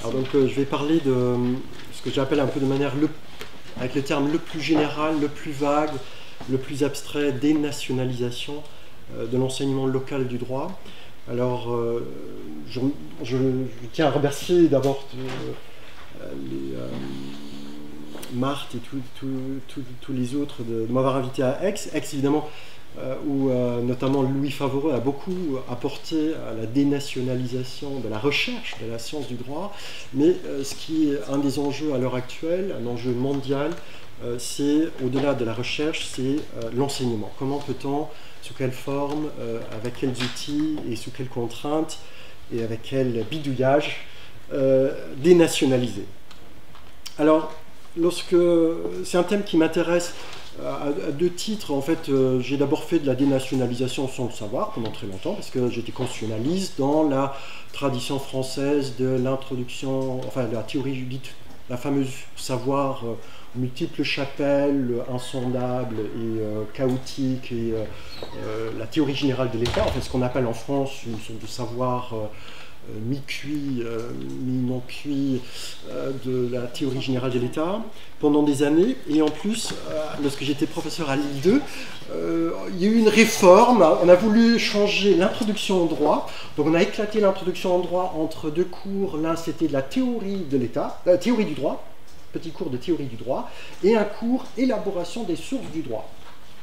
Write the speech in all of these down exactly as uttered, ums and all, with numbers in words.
Alors, donc, euh, je vais parler de ce que j'appelle un peu de manière, le, avec le terme le plus général, le plus vague, le plus abstrait, dénationalisation euh, de l'enseignement local du droit. Alors, euh, je, je, je tiens à remercier d'abord euh, les, euh, Marthe et tous les autres de, de m'avoir invité à Aix. Aix, évidemment, euh, où euh, notamment Louis Favoreux a beaucoup apporté à la dénationalisation de la recherche de la science du droit. Mais euh, ce qui est un des enjeux à l'heure actuelle, un enjeu mondial, euh, c'est, au-delà de la recherche, c'est euh, l'enseignement. Comment peut-on, sous quelle forme, euh, avec quels outils et sous quelles contraintes et avec quel bidouillage euh, dénationaliser. Alors, lorsque c'est un thème qui m'intéresse à, à deux titres, en fait, euh, j'ai d'abord fait de la dénationalisation sans le savoir pendant très longtemps, parce que j'étais constitutionnaliste dans la tradition française de l'introduction, enfin de la théorie juridique, la fameuse savoir euh, multiples chapelles, insondables et euh, chaotiques, et euh, euh, la théorie générale de l'État, en fait, ce qu'on appelle en France une sorte de savoir euh, mi-cuit, euh, mi-non-cuit euh, de la théorie générale de l'État pendant des années. Et en plus, euh, lorsque j'étais professeur à Lille deux, euh, il y a eu une réforme. On a voulu changer l'introduction au droit. Donc on a éclaté l'introduction au droit entre deux cours. L'un, c'était de la théorie de l'État, la théorie du droit, petit cours de théorie du droit, et un cours élaboration des sources du droit.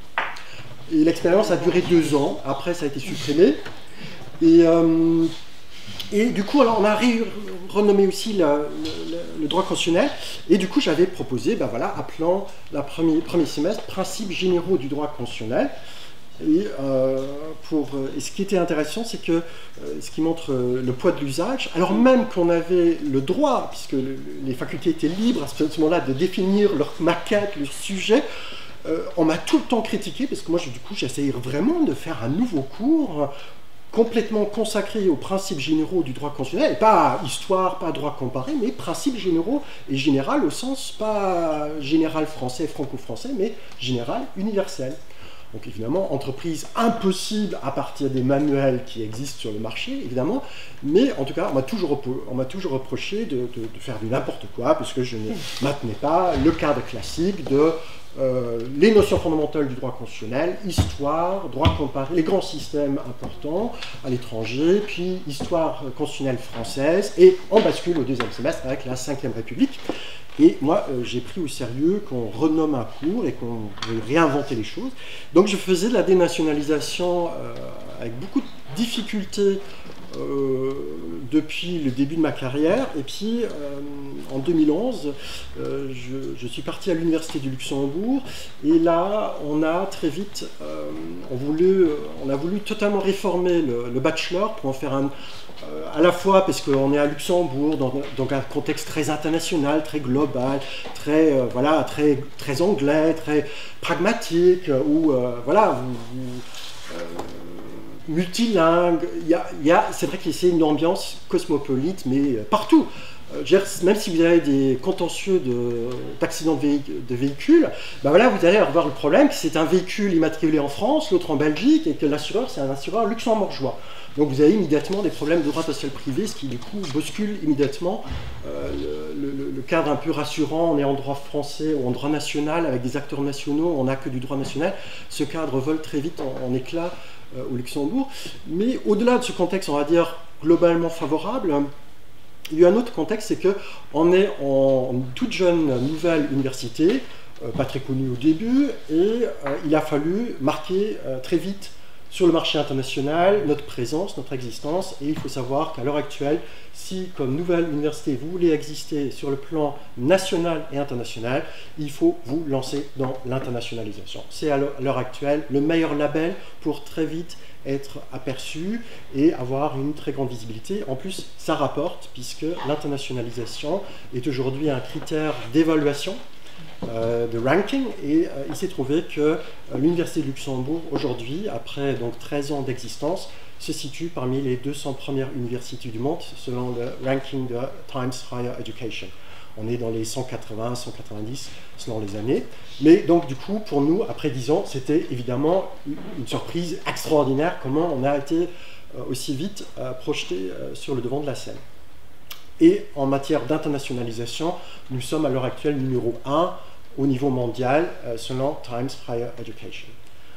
Et l'expérience a duré deux ans. Après, ça a été supprimé. Et... Euh, Et du coup, alors, on a renommé aussi la, le, le droit constitutionnel. Et du coup, j'avais proposé, ben voilà, appelant le premier, premier semestre, principes généraux du droit constitutionnel. Et, euh, pour, et ce qui était intéressant, c'est que euh, ce qui montre euh, le poids de l'usage, alors même qu'on avait le droit, puisque le, les facultés étaient libres à ce moment-là de définir leur maquette, leur sujet, euh, on m'a tout le temps critiqué, parce que moi, du coup, j'essayais vraiment de faire un nouveau cours complètement consacré aux principes généraux du droit constitutionnel, et pas histoire, pas droit comparé, mais principes généraux et général au sens pas général français, franco-français, mais général universel. Donc évidemment, entreprise impossible à partir des manuels qui existent sur le marché, évidemment, mais en tout cas, on m'a toujours, on m'a toujours reproché de, de, de faire du n'importe quoi, parce que je ne maintenais pas le cadre classique de Euh, les notions fondamentales du droit constitutionnel, histoire, droit comparé, les grands systèmes importants à l'étranger, puis histoire constitutionnelle française, et on bascule au deuxième semestre avec la cinquième République. Et moi, euh, j'ai pris au sérieux qu'on renomme un cours et qu'on veut réinventer les choses. Donc je faisais de la dénationalisation euh, avec beaucoup de difficultés Euh, depuis le début de ma carrière. Et puis euh, en deux mille onze, euh, je, je suis parti à l'université du Luxembourg, et là on a très vite euh, on, voulu, on a voulu totalement réformer le, le bachelor pour en faire un euh, à la fois parce qu'on est à Luxembourg dans, dans un contexte très international, très global, très euh, voilà, très, très anglais, très pragmatique, où euh, voilà vous, vous, euh, multilingue, il y a, il y a, c'est vrai que c'est une ambiance cosmopolite, mais partout. Euh, même si vous avez des contentieux d'accidents de, de, véhic de véhicules, ben voilà, vous allez avoir le problème que c'est un véhicule immatriculé en France, l'autre en Belgique, et que l'assureur, c'est un assureur luxembourgeois. Donc vous avez immédiatement des problèmes de droit social privé, ce qui du coup bouscule immédiatement euh, le, le, le cadre un peu rassurant. On est en droit français ou en droit national, avec des acteurs nationaux, on n'a que du droit national. Ce cadre vole très vite en, en éclats au Luxembourg. Mais au-delà de ce contexte, on va dire, globalement favorable, il y a un autre contexte, c'est qu'on est en toute jeune nouvelle université, euh, pas très connue au début, et euh, il a fallu marquer euh, très vite sur le marché international notre présence, notre existence, et il faut savoir qu'à l'heure actuelle, si comme nouvelle université vous voulez exister sur le plan national et international, il faut vous lancer dans l'internationalisation. C'est à l'heure actuelle le meilleur label pour très vite être aperçu et avoir une très grande visibilité. En plus, ça rapporte, puisque l'internationalisation est aujourd'hui un critère d'évaluation, Euh, de ranking, et euh, il s'est trouvé que euh, l'Université de Luxembourg, aujourd'hui, après donc treize ans d'existence, se situe parmi les deux cents premières universités du monde, selon le ranking de Times Higher Education. On est dans les cent quatre-vingts, cent quatre-vingt-dix selon les années. Mais donc, du coup, pour nous, après dix ans, c'était évidemment une surprise extraordinaire, comment on a été euh, aussi vite euh, projeté euh, sur le devant de la scène. Et en matière d'internationalisation, nous sommes à l'heure actuelle numéro un au niveau mondial, euh, selon Times Higher Education.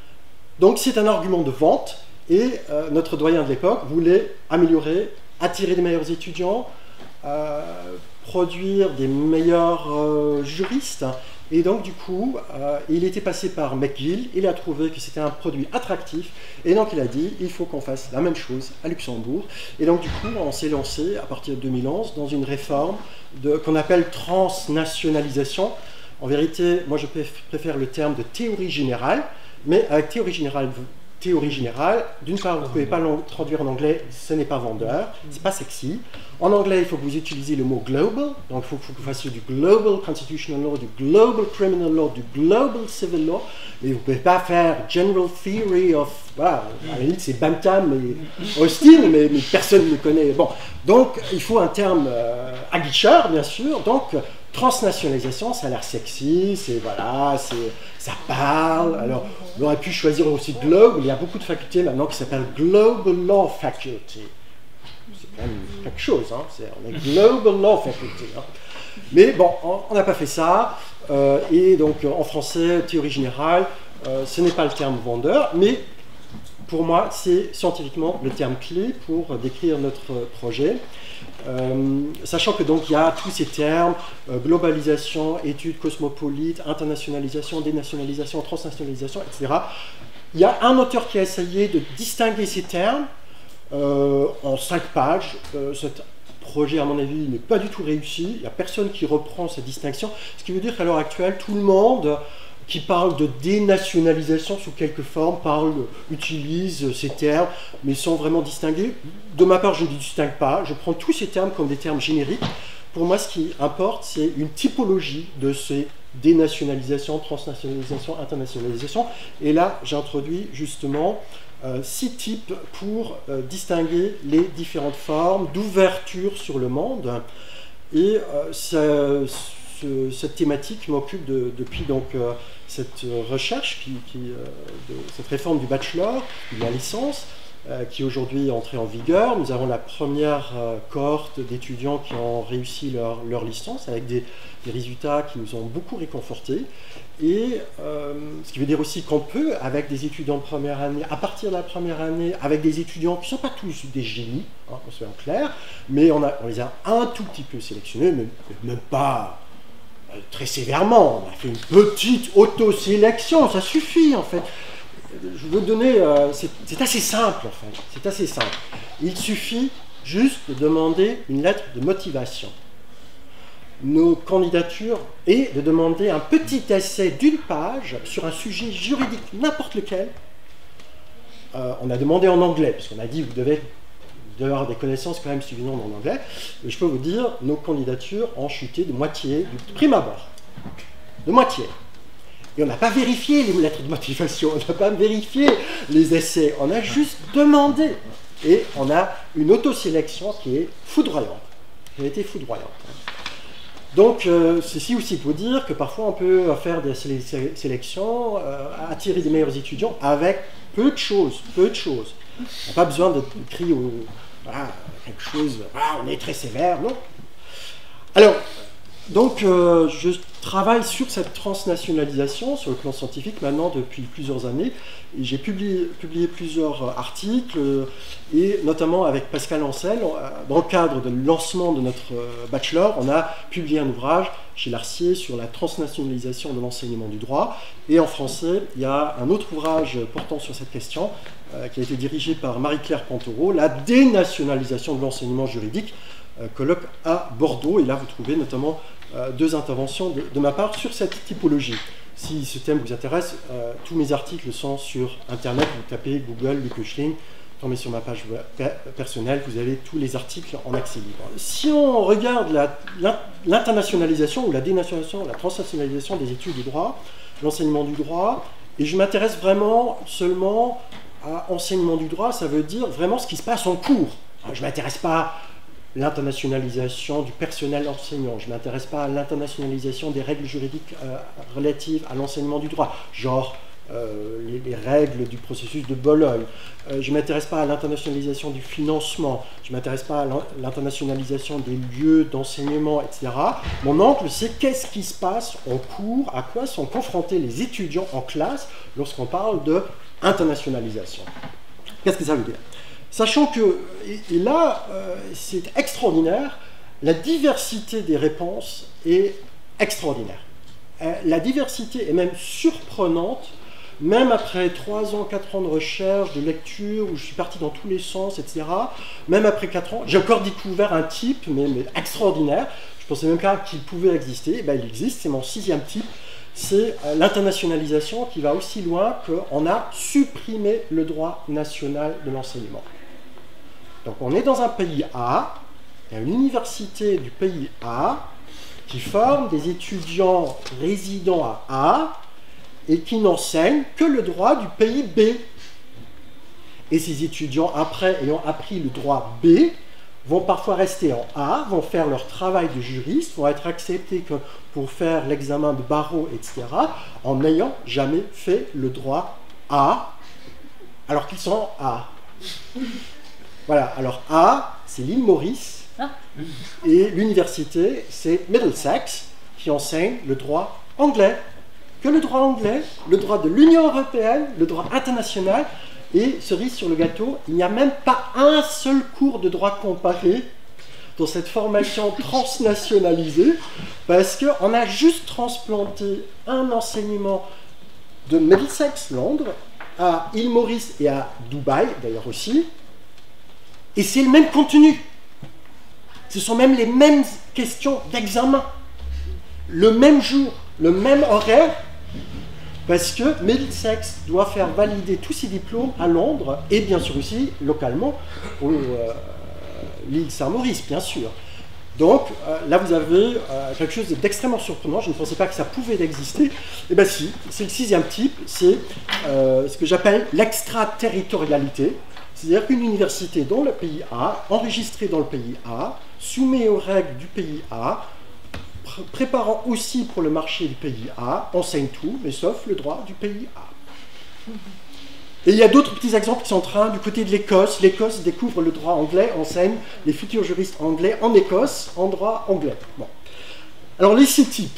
Donc c'est un argument de vente, et euh, notre doyen de l'époque voulait améliorer, attirer des meilleurs étudiants, euh, produire des meilleurs euh, juristes. Et donc, du coup, euh, il était passé par McGill, il a trouvé que c'était un produit attractif, et donc il a dit, il faut qu'on fasse la même chose à Luxembourg. Et donc, du coup, on s'est lancé, à partir de deux mille onze, dans une réforme qu'on appelle transnationalisation. En vérité, moi, je préfère le terme de théorie générale, mais avec théorie générale, théorie générale, d'une part, vous ne pouvez pas le traduire en anglais, ce n'est pas vendeur, c'est pas sexy. En anglais, il faut que vous utilisiez le mot global, donc il faut, faut que vous fassiez du global constitutional law, du global criminal law, du global civil law, mais vous ne pouvez pas faire general theory of, voilà, à la limite c'est Bantam et Austin, mais, mais personne ne connaît. Bon, donc il faut un terme euh, aguicheur, bien sûr, donc transnationalisation, ça a l'air sexy, c'est voilà, c'est ça parle. Alors, on aurait pu choisir aussi Globe, il y a beaucoup de facultés maintenant qui s'appellent Global Law Faculty. C'est quand même quelque chose, hein. On est Global Law Faculty. Hein. Mais bon, on n'a pas fait ça. Euh, et donc, en français, théorie générale, euh, ce n'est pas le terme vendeur, mais pour moi, c'est scientifiquement le terme clé pour décrire notre projet. Euh, sachant que donc il y a tous ces termes, euh, globalisation, études cosmopolites, internationalisation, dénationalisation, transnationalisation, et cetera. Il y a un auteur qui a essayé de distinguer ces termes euh, en cinq pages. Euh, cet projet, à mon avis, n'est pas du tout réussi. Il n'y a personne qui reprend cette distinction. Ce qui veut dire qu'à l'heure actuelle, tout le monde qui parle de dénationalisation sous quelque forme, parle, utilise ces termes, mais sans vraiment distinguer. De ma part, je ne distingue pas. Je prends tous ces termes comme des termes génériques. Pour moi, ce qui importe, c'est une typologie de ces dénationalisations, transnationalisation, internationalisation. Et là, j'ai introduit justement euh, six types pour euh, distinguer les différentes formes d'ouverture sur le monde. Et euh, ça, ce, cette thématique m'occupe de, depuis donc euh, cette recherche, qui, qui, euh, de, cette réforme du bachelor, de la licence, euh, qui aujourd'hui est entrée en vigueur. Nous avons la première euh, cohorte d'étudiants qui ont réussi leur, leur licence avec des, des résultats qui nous ont beaucoup réconfortés. Et euh, ce qui veut dire aussi qu'on peut, avec des étudiants de première année, à partir de la première année, avec des étudiants qui ne sont pas tous des génies, hein, on soit en clair, mais on, a, on les a un tout petit peu sélectionnés, mais même pas très sévèrement. On a fait une petite auto-sélection, ça suffit en fait. Je veux donner, euh, c'est assez simple en fait, c'est assez simple. Il suffit juste de demander une lettre de motivation. Nos candidatures et de demander un petit essai d'une page sur un sujet juridique, n'importe lequel. Euh, on a demandé en anglais, parce qu'on a dit vous devez, vous devez avoir des connaissances quand même suffisantes en anglais. Et je peux vous dire, nos candidatures ont chuté de moitié du prime abord. De moitié. Et on n'a pas vérifié les lettres de motivation, on n'a pas vérifié les essais, on a juste demandé. Et on a une autosélection qui est foudroyante. Qui a été foudroyante. Donc, euh, ceci aussi pour dire que parfois on peut faire des sé sé sélections, euh, attirer des meilleurs étudiants avec peu de choses, peu de choses. On n'a pas besoin de crier au, voilà, quelque chose, voilà, on est très sévère, non. Alors, donc, euh, je travaille sur cette transnationalisation sur le plan scientifique maintenant depuis plusieurs années. Et j'ai publié, publié plusieurs articles, euh, et notamment avec Pascal Ancel, dans le cadre du lancement de notre bachelor, on a publié un ouvrage chez Larcier sur la transnationalisation de l'enseignement du droit. Et en français, il y a un autre ouvrage portant sur cette question, euh, qui a été dirigé par Marie-Claire Pantoureau, la dénationalisation de l'enseignement juridique, euh, colloque à Bordeaux. Et là, vous trouvez notamment euh, deux interventions de, de ma part sur cette typologie. Si ce thème vous intéresse, euh, tous mes articles sont sur Internet. Vous tapez Google, Luc Oechling, tombez sur ma page personnelle, vous avez tous les articles en accès libre. Si on regarde l'internationalisation ou la dénationalisation, la transnationalisation des études du droit, l'enseignement du droit, et je m'intéresse vraiment seulement à enseignement du droit, ça veut dire vraiment ce qui se passe en cours. Je ne m'intéresse pas à l'internationalisation du personnel enseignant, je ne m'intéresse pas à l'internationalisation des règles juridiques euh, relatives à l'enseignement du droit, genre euh, les, les règles du processus de Bologne. Euh, je ne m'intéresse pas à l'internationalisation du financement, je ne m'intéresse pas à l'internationalisation des lieux d'enseignement, et cetera. Mon angle, c'est qu'est-ce qui se passe en cours, à quoi sont confrontés les étudiants en classe lorsqu'on parle de internationalisation. Qu'est-ce que ça veut dire? Sachant que, et, et là, euh, c'est extraordinaire, la diversité des réponses est extraordinaire. Euh, la diversité est même surprenante, même après trois ans, quatre ans de recherche, de lecture, où je suis parti dans tous les sens, et cetera. Même après quatre ans, j'ai encore découvert un type, mais, mais extraordinaire. Je ne pensais même pas qu'il pouvait exister. Et bien, il existe, c'est mon sixième type. C'est euh, l'internationalisation qui va aussi loin qu'on a supprimé le droit national de l'enseignement. Donc on est dans un pays A, il y a une université du pays A qui forme des étudiants résidents à A et qui n'enseignent que le droit du pays B. Et ces étudiants, après ayant appris le droit B, vont parfois rester en A, vont faire leur travail de juriste, vont être acceptés que pour faire l'examen de barreau, et cetera, en n'ayant jamais fait le droit A, alors qu'ils sont en A. Voilà, alors A, c'est l'île Maurice, et l'université, c'est Middlesex, qui enseigne le droit anglais. Que le droit anglais, le droit de l'Union européenne, le droit international, et cerise sur le gâteau, il n'y a même pas un seul cours de droit comparé dans cette formation transnationalisée, parce qu'on a juste transplanté un enseignement de Middlesex, Londres, à île Maurice et à Dubaï, d'ailleurs aussi, et c'est le même contenu. Ce sont même les mêmes questions d'examen, le même jour, le même horaire, parce que Middlesex doit faire valider tous ses diplômes à Londres, et bien sûr aussi, localement, au, euh, l'île Saint-Maurice, bien sûr. Donc, euh, là, vous avez euh, quelque chose d'extrêmement surprenant. Je ne pensais pas que ça pouvait exister. Eh bien si, c'est le sixième type, c'est euh, ce que j'appelle l'extraterritorialité. C'est-à-dire qu'une université dans le pays A, enregistrée dans le pays A, soumet aux règles du pays A, pr préparant aussi pour le marché du pays A, enseigne tout, mais sauf le droit du pays A. Et il y a d'autres petits exemples qui sont en train, du côté de l'Écosse. L'Écosse découvre le droit anglais, enseigne les futurs juristes anglais en Écosse, en droit anglais. Bon. Alors les six types.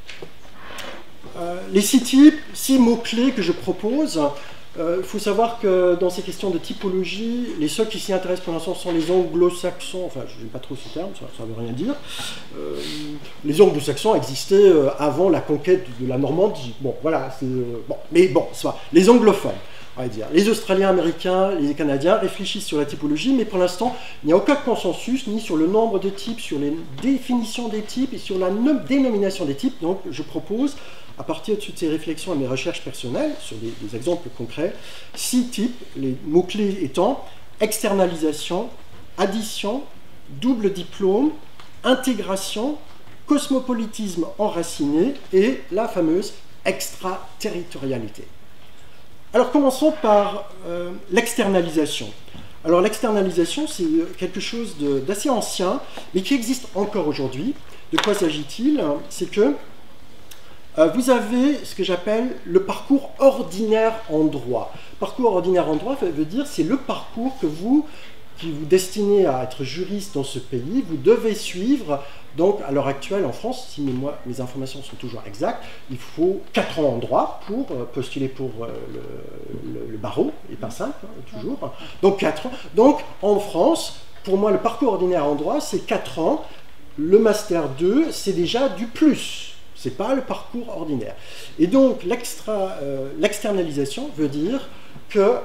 Euh, les six types, six mots-clés que je propose. Il euh, faut savoir que dans ces questions de typologie, les seuls qui s'y intéressent pour l'instant sont les anglo-saxons, enfin je n'aime pas trop ce terme, ça ne veut rien dire. Euh, les anglo-saxons existaient euh, avant la conquête de la Normandie. Bon, voilà, c'est... Euh, bon, mais bon, ça, les anglophones, on va dire. Les Australiens, Américains, les Canadiens réfléchissent sur la typologie, mais pour l'instant, il n'y a aucun consensus, ni sur le nombre de types, sur les définitions des types et sur la dénomination des types. Donc je propose, à partir de toutes ces réflexions et mes recherches personnelles, sur des, des exemples concrets, six types, les mots-clés étant externalisation, addition, double diplôme, intégration, cosmopolitisme enraciné et la fameuse extraterritorialité. Alors commençons par euh, l'externalisation. Alors l'externalisation, c'est quelque chose d'assez ancien, mais qui existe encore aujourd'hui. De quoi s'agit-il? C'est que Euh, vous avez ce que j'appelle le parcours ordinaire en droit. Parcours ordinaire en droit veut dire c'est le parcours que vous, qui vous destinez à être juriste dans ce pays, vous devez suivre. Donc à l'heure actuelle en France, si mes, moi, mes informations sont toujours exactes, il faut quatre ans en droit pour euh, postuler pour euh, le, le, le barreau, et pas simple, hein, toujours. Donc quatre ans. Donc en France, pour moi le parcours ordinaire en droit c'est quatre ans. Le master deux c'est déjà du plus. Ce n'est pas le parcours ordinaire. Et donc, l'externalisation euh, veut dire que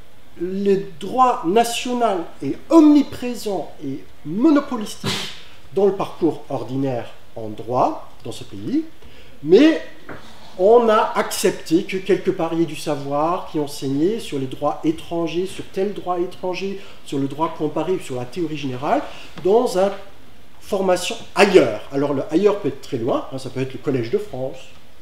le droit national est omniprésent et monopolistique dans le parcours ordinaire en droit, dans ce pays, mais on a accepté que quelque part il y ait du savoir qui enseignait sur les droits étrangers, sur tel droit étranger, sur le droit comparé, sur la théorie générale, dans un formation ailleurs. Alors le ailleurs peut être très loin, hein, ça peut être le Collège de France,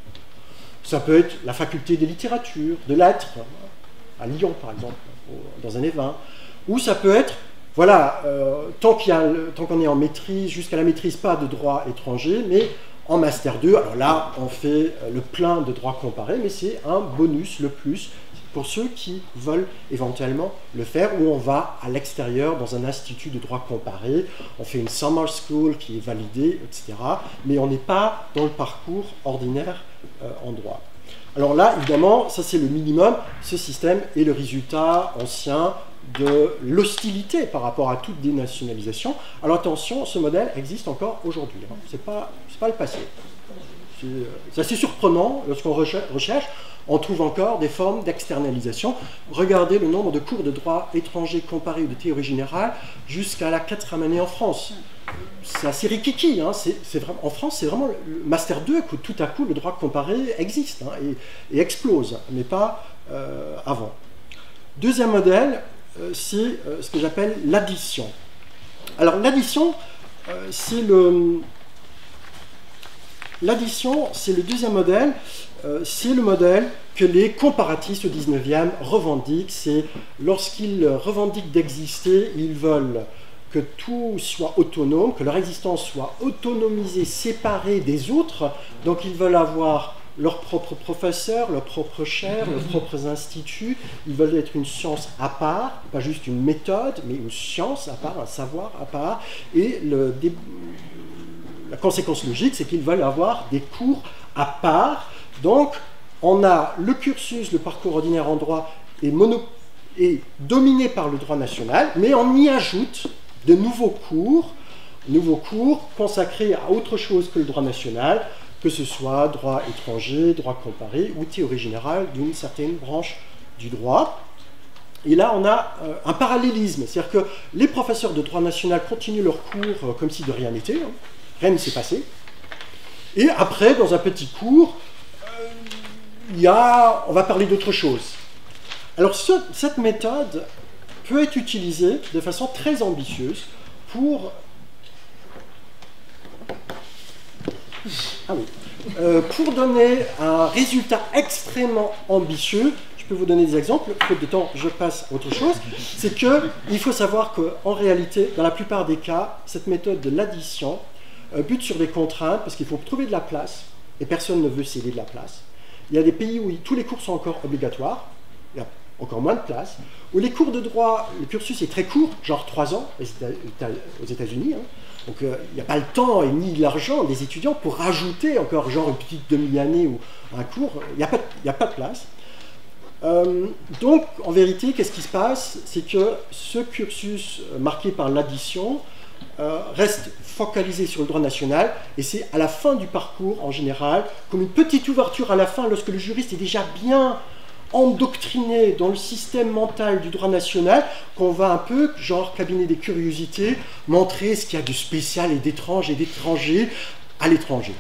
ça peut être la faculté des littératures, de lettres, à Lyon par exemple, dans un Évin, ou ça peut être, voilà, euh, tant qu'il y a, tant qu'on est en maîtrise, jusqu'à la maîtrise pas de droit étranger, mais En Master deux, alors là, on fait le plein de droit comparé, mais c'est un bonus, le plus, pour ceux qui veulent éventuellement le faire, où on va à l'extérieur dans un institut de droit comparé, on fait une summer school qui est validée, et cetera. Mais on n'est pas dans le parcours ordinaire euh, en droit. Alors là, évidemment, ça c'est le minimum. Ce système est le résultat ancien de l'hostilité par rapport à toute dénationalisation. Alors attention, ce modèle existe encore aujourd'hui. Hein. Ce n'est pas, c'est pas le passé. C'est assez surprenant lorsqu'on recherche. On trouve encore des formes d'externalisation. Regardez le nombre de cours de droit étranger comparé ou de théorie générale jusqu'à la quatrième année en France. C'est assez rikiki. Hein. C'est, c'est vraiment, en France, c'est vraiment le Master deux que tout à coup le droit comparé existe hein, et, et explose, mais pas euh, avant. Deuxième modèle, euh, c'est euh, ce que j'appelle l'addition. Alors l'addition, euh, c'est le... L'addition, c'est le deuxième modèle, euh, c'est le modèle que les comparatistes au dix-neuvième revendiquent. C'est lorsqu'ils revendiquent d'exister, ils veulent que tout soit autonome, que leur existence soit autonomisée, séparée des autres. Donc ils veulent avoir leurs propres professeurs, leurs propres chaires, leurs propres instituts. Ils veulent être une science à part, pas juste une méthode, mais une science à part, un savoir à part. Et le dé... La conséquence logique, c'est qu'ils veulent avoir des cours à part. Donc, on a le cursus, le parcours ordinaire en droit est, mono, est dominé par le droit national, mais on y ajoute de nouveaux cours, nouveaux cours consacrés à autre chose que le droit national, que ce soit droit étranger, droit comparé ou théorie générale d'une certaine branche du droit. Et là, on a euh, un parallélisme, c'est-à-dire que les professeurs de droit national continuent leurs cours euh, comme si de rien n'était. Hein. Rien ne s'est passé. Et après, dans un petit cours, euh, il y a, on va parler d'autre chose. Alors, ce, cette méthode peut être utilisée de façon très ambitieuse pour... Ah oui. Euh, pour donner un résultat extrêmement ambitieux. Je peux vous donner des exemples. Faute de temps, je passe à autre chose. C'est qu'il faut savoir qu'en réalité, dans la plupart des cas, cette méthode de l'addition Euh, bute sur des contraintes parce qu'il faut trouver de la place et personne ne veut céder de la place. Il y a des pays où tous les cours sont encore obligatoires, il y a encore moins de place, où les cours de droit, le cursus est très court, genre trois ans aux États-Unis, hein. Donc euh, il n'y a pas le temps et ni l'argent des étudiants pour rajouter encore genre une petite demi-année ou un cours, il n'y a, a pas de place. Euh, donc en vérité, qu'est-ce qui se passe? C'est que ce cursus marqué par l'addition Euh, reste focalisé sur le droit national et c'est à la fin du parcours en général, comme une petite ouverture à la fin lorsque le juriste est déjà bien endoctriné dans le système mental du droit national, qu'on va un peu, genre cabinet des curiosités, montrer ce qu'il y a de spécial et d'étrange et d'étranger à l'étranger.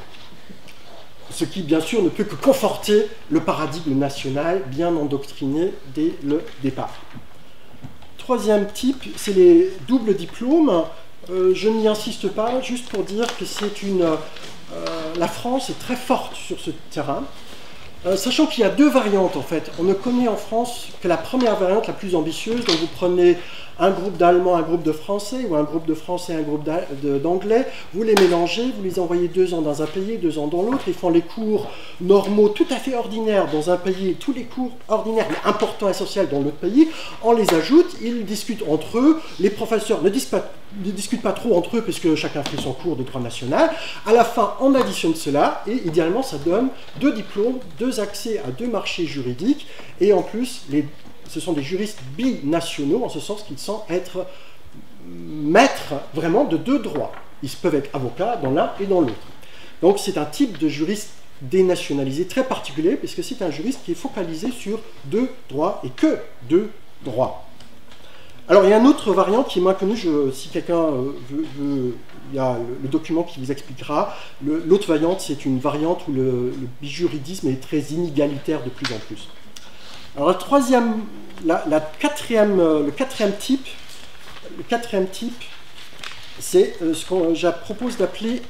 Ce qui, bien sûr, ne peut que conforter le paradigme national bien endoctriné dès le départ. Troisième type, c'est les doubles diplômes. Euh, je n'y insiste pas, juste pour dire que c'est une... Euh, la France est très forte sur ce terrain, euh, sachant qu'il y a deux variantes en fait. On ne connaît en France que la première variante, la plus ambitieuse, donc vous prenez un groupe d'Allemands, un groupe de Français, ou un groupe de Français, un groupe d'Anglais, vous les mélangez, vous les envoyez deux ans dans un pays, deux ans dans l'autre, ils font les cours normaux tout à fait ordinaires dans un pays, tous les cours ordinaires mais importants, essentiels dans l'autre pays, on les ajoute, ils discutent entre eux, les professeurs ne, pas, ne discutent pas trop entre eux puisque chacun fait son cours de droit national, à la fin on additionne cela et idéalement ça donne deux diplômes, deux accès à deux marchés juridiques et en plus les ce sont des juristes binationaux, en ce sens qu'ils sont être maîtres vraiment de deux droits. Ils peuvent être avocats dans l'un et dans l'autre. Donc c'est un type de juriste dénationalisé très particulier, puisque c'est un juriste qui est focalisé sur deux droits et que deux droits. Alors il y a une autre variante qui est moins connue, je, si quelqu'un veut, veut, il y a le, le document qui vous expliquera. L'autre variante, c'est une variante où le, le bijuridisme est très inégalitaire de plus en plus. Alors la troisième, la, la quatrième, le quatrième type, le quatrième type, c'est ce que je propose d'appeler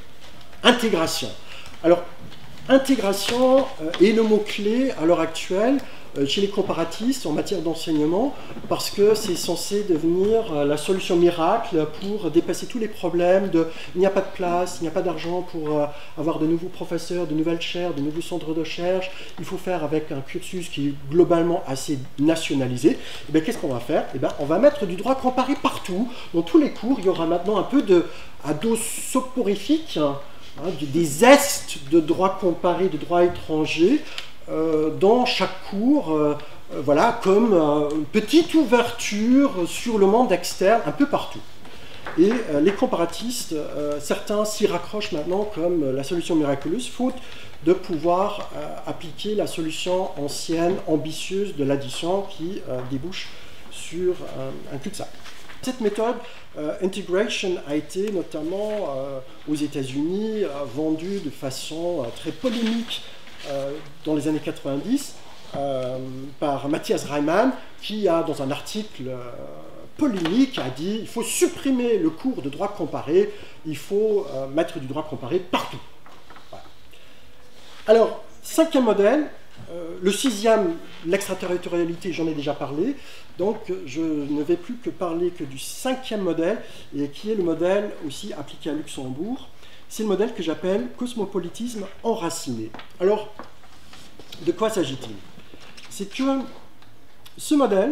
intégration. Alors intégration est le mot-clé à l'heure actuelle chez les comparatistes en matière d'enseignement, parce que c'est censé devenir la solution miracle pour dépasser tous les problèmes de il n'y a pas de place, il n'y a pas d'argent pour avoir de nouveaux professeurs, de nouvelles chaires, de nouveaux centres de recherche, il faut faire avec un cursus qui est globalement assez nationalisé. Et bien qu'est-ce qu'on va faire? Et bien on va mettre du droit comparé partout, dans tous les cours, il y aura maintenant un peu de à dose soporifique, hein, des zestes de droit comparé, de droit étranger, euh, dans chaque cours, euh, euh, voilà, comme euh, une petite ouverture sur le monde externe, un peu partout. Et euh, les comparatistes, euh, certains s'y raccrochent maintenant comme la solution miraculeuse, faute de pouvoir euh, appliquer la solution ancienne, ambitieuse de l'addition qui euh, débouche sur euh, un cul-de-sac. Cette méthode, euh, integration, a été notamment euh, aux États-Unis euh, vendue de façon euh, très polémique euh, dans les années quatre-vingt-dix euh, par Matthias Reimann, qui a, dans un article euh, polémique, a dit il faut supprimer le cours de droit comparé, il faut euh, mettre du droit comparé partout. Voilà. Alors, cinquième modèle, euh, le sixième, l'extraterritorialité, j'en ai déjà parlé. Donc, je ne vais plus que parler que du cinquième modèle, et qui est le modèle aussi appliqué à Luxembourg. C'est le modèle que j'appelle cosmopolitisme enraciné. Alors, de quoi s'agit-il? C'est que ce modèle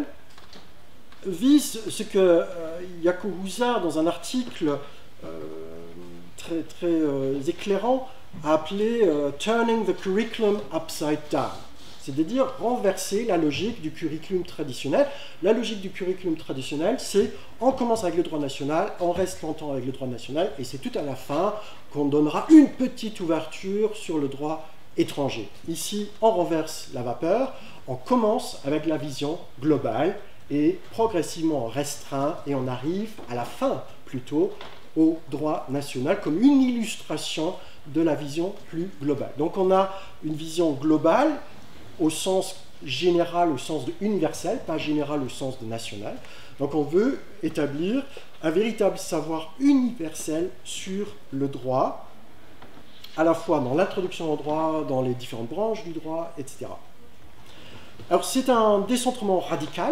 vise ce que euh, Jaco Husard, dans un article euh, très, très euh, éclairant, a appelé euh, « Turning the curriculum upside down ». C'est-à-dire renverser la logique du curriculum traditionnel. La logique du curriculum traditionnel, c'est on commence avec le droit national, on reste longtemps avec le droit national, et c'est tout à la fin qu'on donnera une petite ouverture sur le droit étranger. Ici, on renverse la vapeur, on commence avec la vision globale, et progressivement on restreint, et on arrive à la fin, plutôt, au droit national, comme une illustration de la vision plus globale. Donc on a une vision globale, au sens général, au sens de universel, pas général au sens de national. Donc on veut établir un véritable savoir universel sur le droit, à la fois dans l'introduction au droit, dans les différentes branches du droit, et cetera. Alors c'est un décentrement radical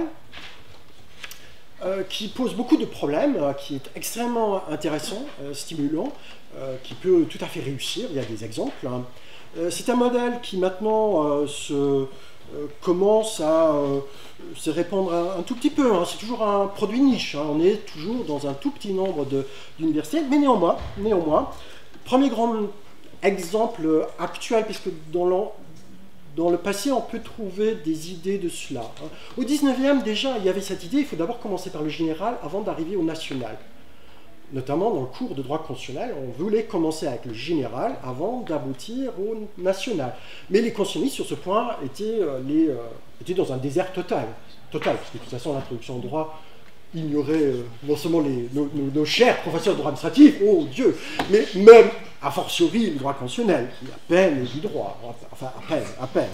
euh, qui pose beaucoup de problèmes, euh, qui est extrêmement intéressant, euh, stimulant, euh, qui peut tout à fait réussir, il y a des exemples, hein. C'est un modèle qui maintenant euh, se, euh, commence à euh, se répandre un, un tout petit peu. Hein. C'est toujours un produit niche. Hein. On est toujours dans un tout petit nombre d'universités. Mais néanmoins, néanmoins, premier grand exemple actuel, puisque dans le, dans le passé, on peut trouver des idées de cela. Hein. Au dix-neuvième, déjà, il y avait cette idée, il faut d'abord commencer par le général avant d'arriver au national. Notamment dans le cours de droit constitutionnel, on voulait commencer avec le général avant d'aboutir au national. Mais les constitutionnalistes, sur ce point, étaient, euh, les, euh, étaient dans un désert total, total, parce que de toute façon, l'introduction au droit ignorait euh, non seulement les, nos, nos, nos chers professeurs de droit administratif, oh Dieu, mais même, a fortiori, le droit constitutionnel, qui à peine est du droit, enfin, à peine, à peine.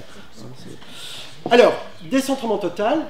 Alors, décentrement total.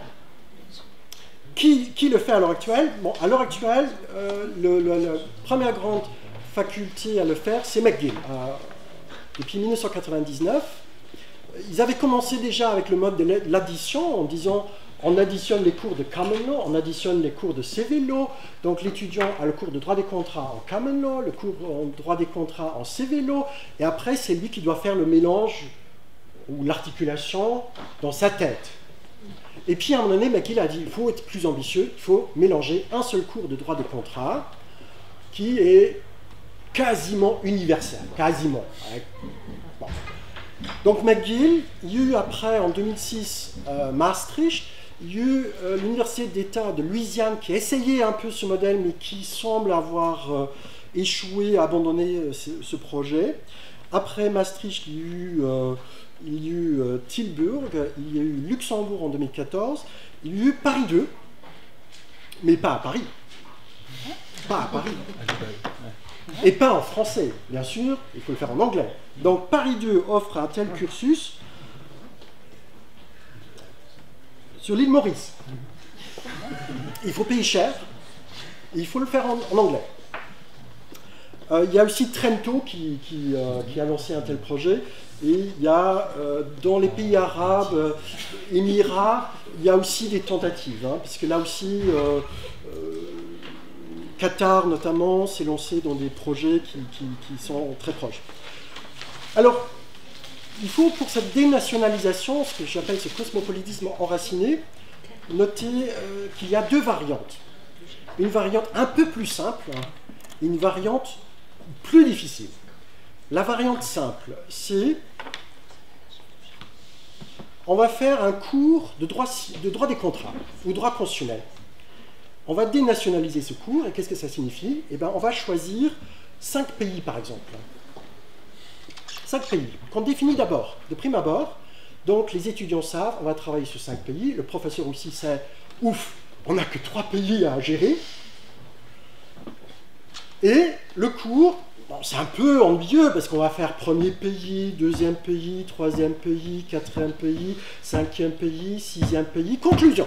Qui, qui le fait à l'heure actuelle? Bon, à l'heure actuelle, euh, le, le, la première grande faculté à le faire, c'est McGill. Euh, depuis mille neuf cent quatre-vingt-dix-neuf, ils avaient commencé déjà avec le mode de l'addition, en disant on additionne les cours de Common Law, on additionne les cours de Civil Law, donc l'étudiant a le cours de droit des contrats en Common Law, le cours de droit des contrats en Civil Law, et après c'est lui qui doit faire le mélange ou l'articulation dans sa tête. Et puis à un moment donné, McGill a dit il faut être plus ambitieux, il faut mélanger un seul cours de droit des contrats qui est quasiment universel, quasiment. Bon. Donc McGill, il y a eu après, en deux mille six, euh, Maastricht, il y a eu euh, l'Université d'État de Louisiane qui a essayé un peu ce modèle, mais qui semble avoir euh, échoué, abandonné euh, ce, ce projet. Après Maastricht, il y a eu... Euh, Il y a eu euh, Tilburg, il y a eu Luxembourg en deux mille quatorze, il y a eu Paris deux, mais pas à Paris. Pas à Paris. Et pas en français, bien sûr, il faut le faire en anglais. Donc Paris deux offre un tel cursus sur l'île Maurice. Il faut payer cher, et il faut le faire en, en anglais. Euh, il y a aussi Trento qui, qui, euh, qui a lancé un tel projet. Et il y a, euh, dans les pays arabes, euh, Émirats, il y a aussi des tentatives, hein, puisque là aussi, euh, euh, Qatar notamment s'est lancé dans des projets qui, qui, qui sont très proches. Alors, il faut pour cette dénationalisation, ce que j'appelle ce cosmopolitisme enraciné, noter euh, qu'il y a deux variantes. Une variante un peu plus simple, hein, et une variante plus difficile. La variante simple, c'est on va faire un cours de droit, de droit des contrats ou droit constitutionnel. On va dénationaliser ce cours, et qu'est-ce que ça signifie? Eh bien, on va choisir cinq pays, par exemple. Cinq pays, qu'on définit d'abord, de prime abord. Donc, les étudiants savent, on va travailler sur cinq pays. Le professeur aussi sait, ouf, on n'a que trois pays à gérer. Et le cours, bon, c'est un peu ennuyeux parce qu'on va faire premier pays, deuxième pays, troisième pays, quatrième pays, cinquième pays, sixième pays, conclusion.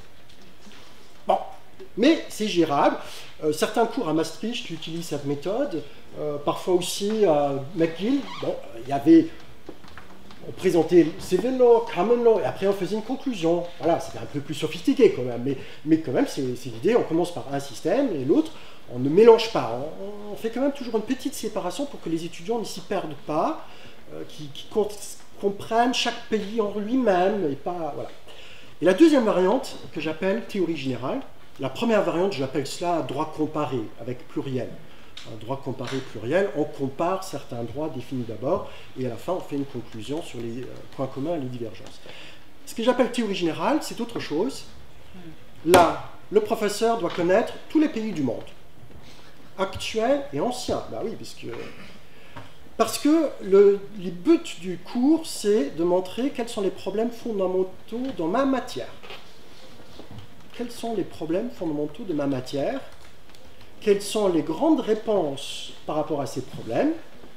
Bon, mais c'est gérable. Euh, certains cours à Maastricht utilisent cette méthode, euh, parfois aussi à McGill. Bon, il y avait, on présentait civil law, common law, et après on faisait une conclusion. Voilà, c'était un peu plus sophistiqué quand même, mais, mais quand même, c'est l'idée, on commence par un système et l'autre. On ne mélange pas, on, on fait quand même toujours une petite séparation pour que les étudiants ne s'y perdent pas, euh, qu'ils qui comprennent chaque pays en lui-même, et pas, voilà. Et la deuxième variante, que j'appelle théorie générale, la première variante, j'appelle cela droit comparé, avec pluriel. Un droit comparé pluriel, on compare certains droits définis d'abord, et à la fin, on fait une conclusion sur les euh, points communs et les divergences. Ce que j'appelle théorie générale, c'est autre chose. Là, le professeur doit connaître tous les pays du monde, actuel et ancien. Bah oui, parce que, parce que le, le but du cours, c'est de montrer quels sont les problèmes fondamentaux dans ma matière. Quels sont les problèmes fondamentaux de ma matière? Quelles sont les grandes réponses par rapport à ces problèmes?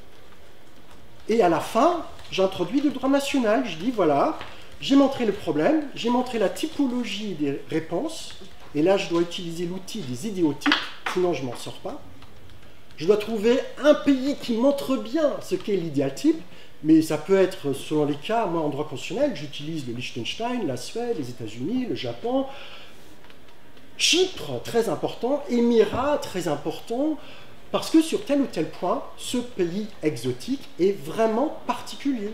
Et à la fin, j'introduis le droit national. Je dis, voilà, j'ai montré le problème, j'ai montré la typologie des réponses, et là, je dois utiliser l'outil des idéotypes, sinon je ne m'en sors pas. Je dois trouver un pays qui montre bien ce qu'est l'idéal type, mais ça peut être, selon les cas, moi en droit constitutionnel, j'utilise le Liechtenstein, la Suède, les États-Unis, le Japon, Chypre, très important, Émirats, très important, parce que sur tel ou tel point, ce pays exotique est vraiment particulier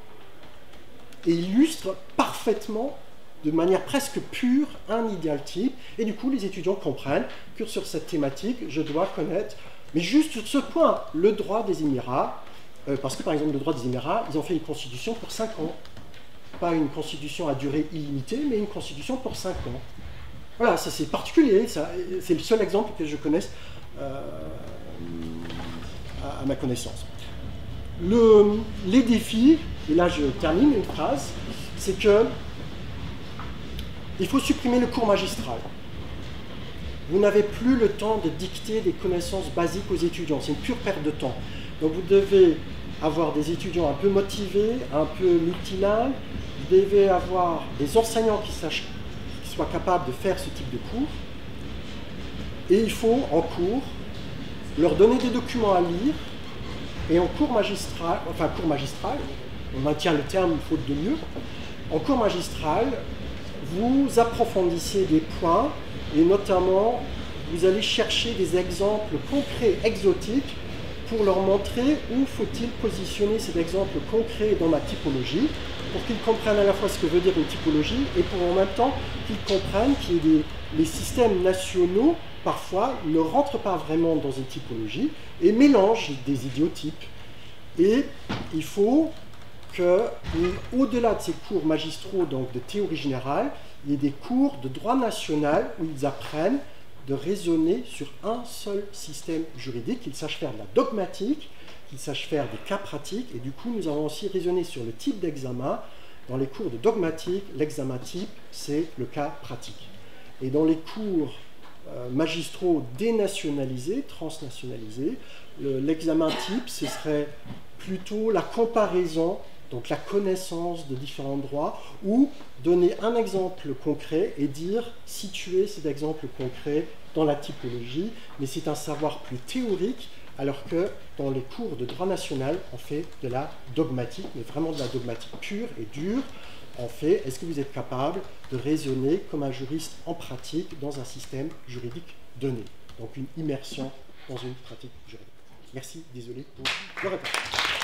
et illustre parfaitement, de manière presque pure, un idéal type, et du coup, les étudiants comprennent que sur cette thématique, je dois connaître, mais juste sur ce point, le droit des Émirats, euh, parce que par exemple, le droit des Émirats, ils ont fait une constitution pour cinq ans. Pas une constitution à durée illimitée, mais une constitution pour cinq ans. Voilà, ça c'est particulier, c'est le seul exemple que je connaisse euh, à, à ma connaissance. Le, les défis, et là je termine une phrase, c'est que il faut supprimer le cours magistral. Vous n'avez plus le temps de dicter des connaissances basiques aux étudiants, c'est une pure perte de temps. Donc vous devez avoir des étudiants un peu motivés, un peu multilingues, vous devez avoir des enseignants qui, sachent, qui soient capables de faire ce type de cours, et il faut, en cours, leur donner des documents à lire, et en cours magistral, enfin cours magistral, on maintient le terme faute de mieux, en cours magistral, vous approfondissez des points, et notamment, vous allez chercher des exemples concrets, exotiques, pour leur montrer où faut-il positionner cet exemple concret dans ma typologie, pour qu'ils comprennent à la fois ce que veut dire une typologie, et pour en même temps qu'ils comprennent que des, les systèmes nationaux, parfois, ne rentrent pas vraiment dans une typologie, et mélangent des idéotypes. Et il faut que, au-delà de ces cours magistraux, donc de théorie générale, il y ait des cours de droit national où ils apprennent de raisonner sur un seul système juridique, qu'ils sachent faire de la dogmatique, qu'ils sachent faire des cas pratiques, et du coup nous avons aussi raisonné sur le type d'examen. Dans les cours de dogmatique, l'examen type, c'est le cas pratique. Et dans les cours euh, magistraux dénationalisés, transnationalisés, l'examen le, type, ce serait plutôt la comparaison, donc la connaissance de différents droits, ou donner un exemple concret et dire, situer cet exemple concret dans la typologie, mais c'est un savoir plus théorique alors que dans les cours de droit national, on fait de la dogmatique, mais vraiment de la dogmatique pure et dure. On fait, est-ce que vous êtes capable de raisonner comme un juriste en pratique dans un système juridique donné? Donc une immersion dans une pratique juridique. Merci, désolé pour le retard.